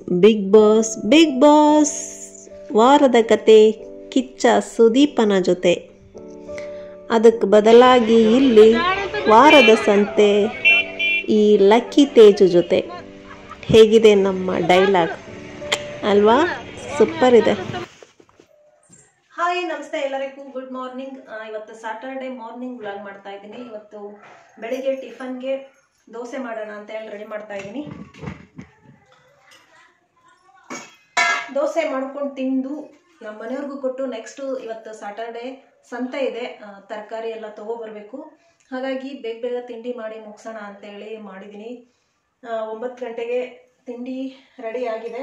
Big boss ವಾರದ ಕತೆ ಕಿಚ್ಚ ಸುದೀಪನ ಜೊತೆ. ಅದಕ್ಕೆ ಬದಲಾಗಿ ಇಲ್ಲಿ ವಾರದ ಸಂತೆ ಈ ಲಕ್ಕಿ ತೇಜು ಜೊತೆ. ಹೇಗಿದೆ ನಮ್ಮ ಡೈಲಾಗ್ ಅಲ್ವಾ? ಸೂಪರ್ ಇದೆ. ಹಾಯ್, ನಮಸ್ತೆ ಎಲ್ಲರಿಗೂ. Good morning. ಇವತ್ತು ಸಾಟರ್ಡೆ ಮಾರ್ನಿಂಗ್ ವ್ಲಾಗ್ ಮಾಡ್ತಾ ಇದ್ದೀನಿ. ಇವತ್ತು ಬೆಳಿಗ್ಗೆ ಟಿಫನ್ಗೆ ದೋಸೆ ಮಾಡೋಣ ಅಂತ ಹೇಳಿ ರೆಡಿ ಮಾಡ್ತಾ ಇದ್ದೀನಿ. ದೋಸೆ ಮಾಡ್ಕೊಂಡು ತಿಂದು ನಮ್ಮ ಮನೆಯವ್ರಿಗೂ ಕೊಟ್ಟು ನೆಕ್ಸ್ಟ್ ಇವತ್ತು ಸಾಟರ್ಡೆ ಸಂತೆ ಇದೆ, ತರಕಾರಿ ಎಲ್ಲ ತಗೋಬರ್ಬೇಕು. ಹಾಗಾಗಿ ಬೇಗ ಬೇಗ ತಿಂಡಿ ಮಾಡಿ ಮುಗಿಸೋಣ ಅಂತೇಳಿ ಮಾಡಿದ್ದೀನಿ. 9 ಗಂಟೆಗೆ ತಿಂಡಿ ರೆಡಿ ಆಗಿದೆ.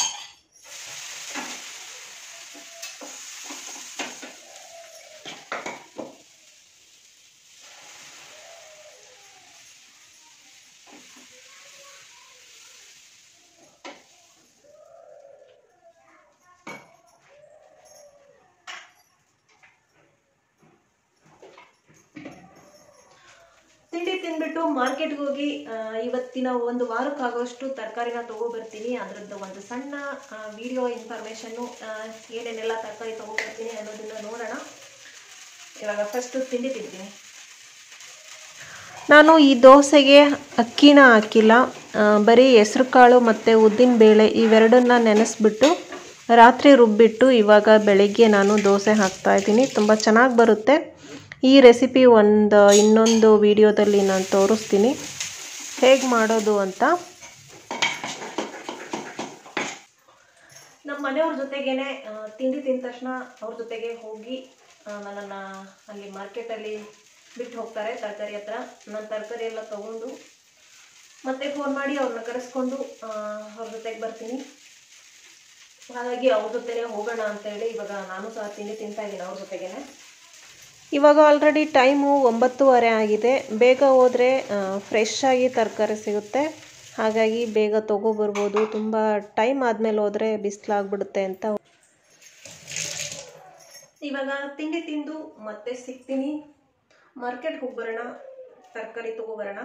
ತಿಂಡಿ ತಿಂದ್ಬಿಟ್ಟು ಮಾರ್ಕೆಟ್ಗೆ ಹೋಗಿ ಇವತ್ತಿನ ಒಂದು ವಾರಕ್ಕಾಗುವಷ್ಟು ತರಕಾರಿನ ತಗೋಬರ್ತೀನಿ. ಅದರದ್ದು ಒಂದು ಸಣ್ಣ ವಿಡಿಯೋ ಇನ್ಫಾರ್ಮೇಷನ್ನು, ಏನೇನೆಲ್ಲ ತರಕಾರಿ ತಗೋಬರ್ತೀನಿ ಅನ್ನೋದನ್ನ ನೋಡೋಣ. ಇವಾಗ ಫಸ್ಟ್ ತಿಂಡಿ ತಿಂತೀನಿ. ನಾನು ಈ ದೋಸೆಗೆ ಅಕ್ಕಿನ ಹಾಕಿಲ್ಲ, ಬರೀ ಹೆಸರು ಕಾಳು ಮತ್ತು ಉದ್ದಿನ ಬೇಳೆ ಇವೆರಡನ್ನ ನೆನೆಸ್ಬಿಟ್ಟು ರಾತ್ರಿ ರುಬ್ಬಿಟ್ಟು ಇವಾಗ ಬೆಳಗ್ಗೆ ನಾನು ದೋಸೆ ಹಾಕ್ತಾಯಿದ್ದೀನಿ. ತುಂಬ ಚೆನ್ನಾಗಿ ಬರುತ್ತೆ. ಈ ರೆಸಿಪಿ ಇನ್ನೊಂದು ವಿಡಿಯೋದಲ್ಲಿ ನಾನು ತೋರಿಸ್ತೀನಿ ಹೇಗೆ ಮಾಡೋದು ಅಂತ. ನಮ್ಮ ಮನೆಯವ್ರ ಜೊತೆಗೇನೆ ತಿಂಡಿ ತಿಂದ ತಕ್ಷಣ ಅವ್ರ ಜೊತೆಗೆ ಹೋಗಿ ನನ್ನನ್ನು ಅಲ್ಲಿ ಮಾರ್ಕೆಟಲ್ಲಿ ಬಿಟ್ಟು ಹೋಗ್ತಾರೆ ತರಕಾರಿ ಹತ್ರ. ನಾನು ತರಕಾರಿ ಎಲ್ಲ ತೊಗೊಂಡು ಮತ್ತೆ ಫೋನ್ ಮಾಡಿ ಅವ್ರನ್ನ ಕರೆಸ್ಕೊಂಡು ಅವ್ರ ಜೊತೆಗೆ ಬರ್ತೀನಿ. ಹಾಗಾಗಿ ಅವ್ರ ಜೊತೆನೇ ಹೋಗೋಣ ಅಂತೇಳಿ ಇವಾಗ ನಾನು ಸಹ ತಿಂಡಿ ತಿಂತಾ ಇದ್ದೀನಿ ಅವ್ರ ಜೊತೆಗೇನೆ. ಇವಾಗ ಆಲ್ರೆಡಿ ಟೈಮು 9:30 ಆಗಿದೆ. ಬೇಗ ಹೋದರೆ ಫ್ರೆಶ್ ಆಗಿ ತರಕಾರಿ ಸಿಗುತ್ತೆ, ಹಾಗಾಗಿ ಬೇಗ ತೊಗೊಬರ್ಬೋದು. ತುಂಬ ಟೈಮ್ ಆದಮೇಲೆ ಹೋದರೆ ಬಿಸಿಲಾಗ್ಬಿಡುತ್ತೆ ಅಂತ. ಇವಾಗ ತಿಂಡಿ ತಿಂದು ಮತ್ತೆ ಸಿಗ್ತೀನಿ. ಮಾರ್ಕೆಟ್ಗೆ ಹೋಗಿ ಬರೋಣ, ತರಕಾರಿ ತೊಗೊಬರೋಣ.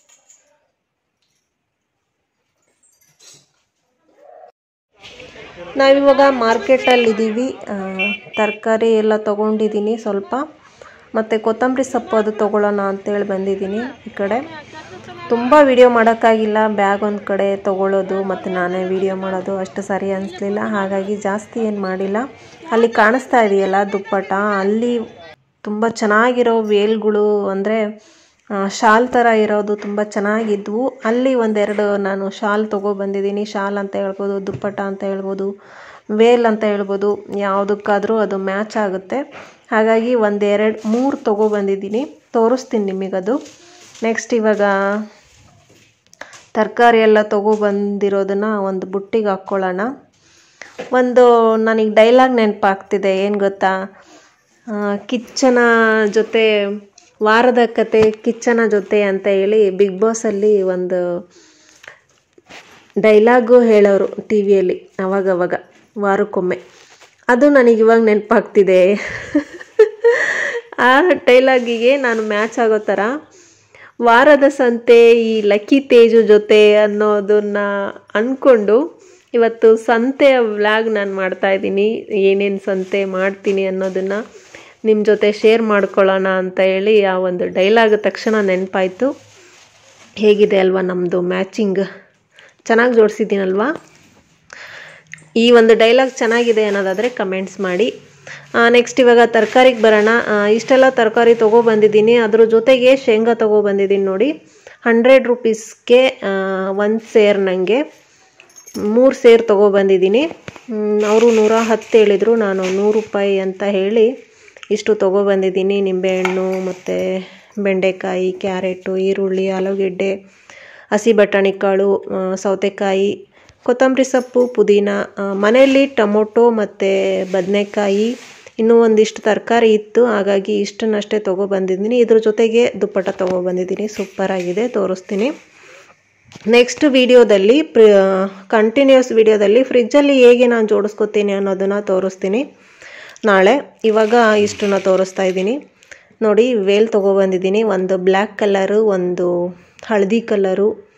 ನಾವಿವಾಗ ಮಾರ್ಕೆಟಲ್ಲಿದ್ದೀವಿ. ತರಕಾರಿ ಎಲ್ಲ ತೊಗೊಂಡಿದ್ದೀನಿ ಸ್ವಲ್ಪ, ಮತ್ತು ಕೊತ್ತಂಬರಿ ಸೊಪ್ಪು ಅದು ತೊಗೊಳ್ಳೋಣ ಅಂತೇಳಿ ಬಂದಿದ್ದೀನಿ. ಈ ಕಡೆ ತುಂಬ ವಿಡಿಯೋ ಮಾಡೋಕ್ಕಾಗಿಲ್ಲ, ಬ್ಯಾಗ್ ಒಂದು ಕಡೆ ತೊಗೊಳ್ಳೋದು ಮತ್ತು ನಾನೇ ವಿಡಿಯೋ ಮಾಡೋದು ಅಷ್ಟು ಸರಿ ಅನಿಸ್ಲಿಲ್ಲ. ಹಾಗಾಗಿ ಜಾಸ್ತಿ ಏನು ಮಾಡಿಲ್ಲ. ಅಲ್ಲಿ ಕಾಣಿಸ್ತಾ ಇದೆಯಲ್ಲ ದುಪ್ಪಟ, ಅಲ್ಲಿ ತುಂಬ ಚೆನ್ನಾಗಿರೋ ವೇಲ್ಗಳು ಅಂದರೆ ಶಾಲ್ ಥರ ಇರೋದು ತುಂಬ ಚೆನ್ನಾಗಿದ್ವು. ಅಲ್ಲಿ ಒಂದೆರಡು ನಾನು ಶಾಲ್ ತೊಗೊಬಂದಿದ್ದೀನಿ. ಶಾಲ್ ಅಂತ ಹೇಳ್ಬೋದು, ದುಪ್ಪಟ ಅಂತ ಹೇಳ್ಬೋದು, ವೇಲ್ ಅಂತ ಹೇಳ್ಬೋದು, ಯಾವುದಕ್ಕಾದರೂ ಅದು ಮ್ಯಾಚ್ ಆಗುತ್ತೆ. ಹಾಗಾಗಿ 1-2-3 ತೊಗೊಬಂದಿದ್ದೀನಿ, ತೋರಿಸ್ತೀನಿ ನಿಮಗದು. ನೆಕ್ಸ್ಟ್ ಇವಾಗ ತರಕಾರಿ ಎಲ್ಲ ತೊಗೊಬಂದಿರೋದನ್ನು ಒಂದು ಬುಟ್ಟಿಗೆ ಹಾಕ್ಕೊಳ್ಳೋಣ. ನನಗೆ ಡೈಲಾಗ್ ನೆನಪಾಗ್ತಿದೆ, ಏನು ಗೊತ್ತಾ? ಕಿಚ್ಚನ ಜೊತೆ ವಾರದ ಕತೆ ಕಿಚ್ಚನ ಜೊತೆ ಅಂತ ಹೇಳಿ ಬಿಗ್ ಬಾಸಲ್ಲಿ ಒಂದು ಡೈಲಾಗು ಹೇಳೋರು ಟಿ ವಿಯಲ್ಲಿ ಅವಾಗವಾಗ ವಾರಕ್ಕೊಮ್ಮೆ. ಅದು ನನಗಿವಾಗ ನೆನಪಾಗ್ತಿದೆ. ಆ ಡೈಲಾಗಿಗೆ ನಾನು ಮ್ಯಾಚ್ ಆಗೋ ಥರ ವಾರದ ಸಂತೆ ಈ ಲಕ್ಕಿ ತೇಜು ಜೊತೆ ಅನ್ನೋದನ್ನು ಅಂದ್ಕೊಂಡು ಇವತ್ತು ಸಂತೆಯ ವ್ಲಾಗ್ ನಾನು ಮಾಡ್ತಾಯಿದ್ದೀನಿ. ಏನೇನು ಸಂತೆ ಮಾಡ್ತೀನಿ ಅನ್ನೋದನ್ನು ನಿಮ್ಮ ಜೊತೆ ಶೇರ್ ಮಾಡ್ಕೊಳ್ಳೋಣ ಅಂತ ಹೇಳಿ ಆ ಒಂದು ಡೈಲಾಗ್ ತಕ್ಷಣ ನೆನಪಾಯಿತು. ಹೇಗಿದೆ ಅಲ್ವಾ ನಮ್ಮದು ಮ್ಯಾಚಿಂಗ್? ಚೆನ್ನಾಗಿ ಜೋಡಿಸಿದ್ದೀನಲ್ವಾ? ಈ ಒಂದು ಡೈಲಾಗ್ ಚೆನ್ನಾಗಿದೆ ಅನ್ನೋದಾದರೆ ಕಮೆಂಟ್ಸ್ ಮಾಡಿ. ನೆಕ್ಸ್ಟ್ ಇವಾಗ ತರಕಾರಿಗೆ ಬರೋಣ. ಇಷ್ಟೆಲ್ಲ ತರಕಾರಿ ತೊಗೊಬಂದಿದ್ದೀನಿ. ಅದ್ರ ಜೊತೆಗೆ ಶೇಂಗಾ ತೊಗೊಬಂದಿದ್ದೀನಿ ನೋಡಿ. 100 ರೂಪೀಸ್ಗೆ 1 ಸೇರ್, ನನಗೆ 3 ಸೇರ್ ತೊಗೊಬಂದಿದ್ದೀನಿ. ಅವರು 110 ಹೇಳಿದರು, ನಾನು 100 ರೂಪಾಯಿ ಅಂತ ಹೇಳಿ ಇಷ್ಟು ತೊಗೊಬಂದಿದ್ದೀನಿ. ನಿಂಬೆಹಣ್ಣು ಮತ್ತು ಬೆಂಡೆಕಾಯಿ, ಕ್ಯಾರೆಟು, ಈರುಳ್ಳಿ, ಆಲೂಗೆಡ್ಡೆ, ಹಸಿ ಬಟಾಣಿ ಕಾಳು, ಸೌತೆಕಾಯಿ, ಕೊತ್ತಂಬರಿ ಸೊಪ್ಪು, ಪುದೀನ, ಮನೆಯಲ್ಲಿ ಟೊಮೊಟೊ ಮತ್ತು ಬದನೆಕಾಯಿ, ಇನ್ನೂ ಒಂದಿಷ್ಟು ತರಕಾರಿ ಇತ್ತು. ಹಾಗಾಗಿ ಇಷ್ಟನ್ನಷ್ಟೇ ತೊಗೊಬಂದಿದ್ದೀನಿ. ಇದ್ರ ಜೊತೆಗೆ ದುಪ್ಪಟ ತೊಗೊಬಂದಿದ್ದೀನಿ. ಸೂಪರಾಗಿದೆ, ತೋರಿಸ್ತೀನಿ ನೆಕ್ಸ್ಟ್ ವಿಡಿಯೋದಲ್ಲಿ. ಕಂಟಿನ್ಯೂಸ್ ವಿಡಿಯೋದಲ್ಲಿ ಫ್ರಿಜ್ಜಲ್ಲಿ ಹೇಗೆ ನಾನು ಜೋಡಿಸ್ಕೊತೀನಿ ಅನ್ನೋದನ್ನು ತೋರಿಸ್ತೀನಿ ನಾಳೆ. ಇವಾಗ ಇಷ್ಟನ್ನ ತೋರಿಸ್ತಾ ಇದ್ದೀನಿ ನೋಡಿ. ವೇಲ್ ತೊಗೊಬಂದಿದ್ದೀನಿ. ಒಂದು ಬ್ಲ್ಯಾಕ್ ಕಲರು, ಒಂದು ಹಳದಿ ಕಲರು,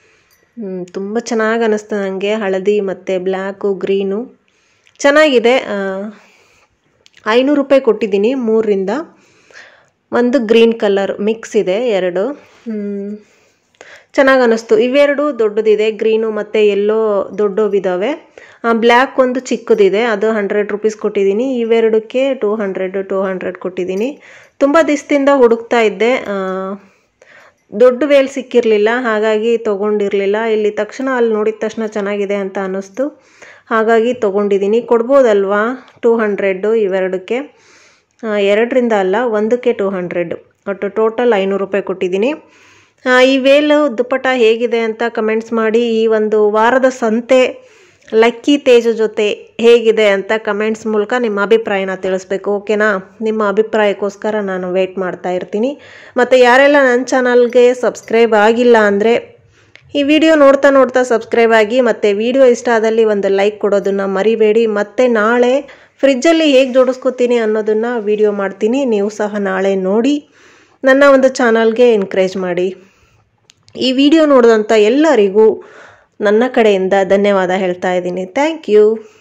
ತುಂಬ ಚೆನ್ನಾಗಿ ಅನ್ನಿಸ್ತು ನನಗೆ. ಹಳದಿ ಮತ್ತು ಬ್ಲ್ಯಾಕು ಗ್ರೀನು ಚೆನ್ನಾಗಿದೆ. 500 ರೂಪಾಯಿ ಕೊಟ್ಟಿದ್ದೀನಿ 3ರಿಂದ. ಒಂದು ಗ್ರೀನ್ ಕಲರ್ ಮಿಕ್ಸ್ ಇದೆ 2. ಚೆನ್ನಾಗಿ ಅನ್ನಿಸ್ತು. ಇವೆರಡು ದೊಡ್ಡದಿದೆ, ಗ್ರೀನು ಮತ್ತು ಎಲ್ಲೋ ದೊಡ್ಡವಿದ್ದಾವೆ. ಬ್ಲ್ಯಾಕ್ ಒಂದು ಚಿಕ್ಕದಿದೆ, ಅದು 100 ರೂಪೀಸ್ ಕೊಟ್ಟಿದ್ದೀನಿ. ಇವೆರಡಕ್ಕೆ 200 ಕೊಟ್ಟಿದ್ದೀನಿ. ತುಂಬ ದಿವಸದಿಂದ ಹುಡುಕ್ತಾ ಇದ್ದೆ, ದೊಡ್ಡ ವೇಲ್ ಸಿಕ್ಕಿರಲಿಲ್ಲ, ಹಾಗಾಗಿ ತೊಗೊಂಡಿರಲಿಲ್ಲ. ಇಲ್ಲಿ ತಕ್ಷಣ ಅಲ್ಲಿ ನೋಡಿದ ತಕ್ಷಣ ಚೆನ್ನಾಗಿದೆ ಅಂತ ಅನ್ನಿಸ್ತು, ಹಾಗಾಗಿ ತೊಗೊಂಡಿದ್ದೀನಿ. ಕೊಡ್ಬೋದಲ್ವಾ 200 ಇವೆರಡಕ್ಕೆ? 2ರಿಂದ ಅಲ್ಲ, ಒಂದಕ್ಕೆ 200, ಒಟ್ಟು ಟೋಟಲ್ 500 ರೂಪಾಯಿ ಕೊಟ್ಟಿದ್ದೀನಿ. ಈ ವೇಲ್ ದುಪ್ಪಟ ಹೇಗಿದೆ ಅಂತ ಕಮೆಂಟ್ಸ್ ಮಾಡಿ. ಈ ಒಂದು ವಾರದ ಸಂತೆ ಲಕ್ಕಿ ತೇಜು ಜೊತೆ ಹೇಗಿದೆ ಅಂತ ಕಮೆಂಟ್ಸ್ ಮೂಲಕ ನಿಮ್ಮ ಅಭಿಪ್ರಾಯನ ತಿಳಿಸ್ಬೇಕು, ಓಕೆನಾ? ನಿಮ್ಮ ಅಭಿಪ್ರಾಯಕ್ಕೋಸ್ಕರ ನಾನು ವೆಯ್ಟ್ ಮಾಡ್ತಾ ಇರ್ತೀನಿ. ಮತ್ತು ಯಾರೆಲ್ಲ ನನ್ನ ಚಾನಲ್ಗೆ ಸಬ್ಸ್ಕ್ರೈಬ್ ಆಗಿಲ್ಲ ಅಂದರೆ ಈ ವಿಡಿಯೋ ನೋಡ್ತಾ ಸಬ್ಸ್ಕ್ರೈಬ್ ಆಗಿ, ಮತ್ತು ವಿಡಿಯೋ ಇಷ್ಟ ಆದಲ್ಲಿ ಒಂದು ಲೈಕ್ ಕೊಡೋದನ್ನು ಮರಿಬೇಡಿ. ಮತ್ತು ನಾಳೆ ಫ್ರಿಜ್ಜಲ್ಲಿ ಹೇಗೆ ಜೋಡಿಸ್ಕೊತೀನಿ ಅನ್ನೋದನ್ನು ವಿಡಿಯೋ ಮಾಡ್ತೀನಿ, ನೀವು ಸಹ ನಾಳೆ ನೋಡಿ ನನ್ನ ಒಂದು ಚಾನಲ್ಗೆ ಎನ್ಕರೇಜ್ ಮಾಡಿ. ಈ ವಿಡಿಯೋ ನೋಡಿದಂಥ ಎಲ್ಲರಿಗೂ ನನ್ನ ಕಡೆಯಿಂದ ಧನ್ಯವಾದ ಹೇಳ್ತಾ ಇದ್ದೀನಿ. Thank you.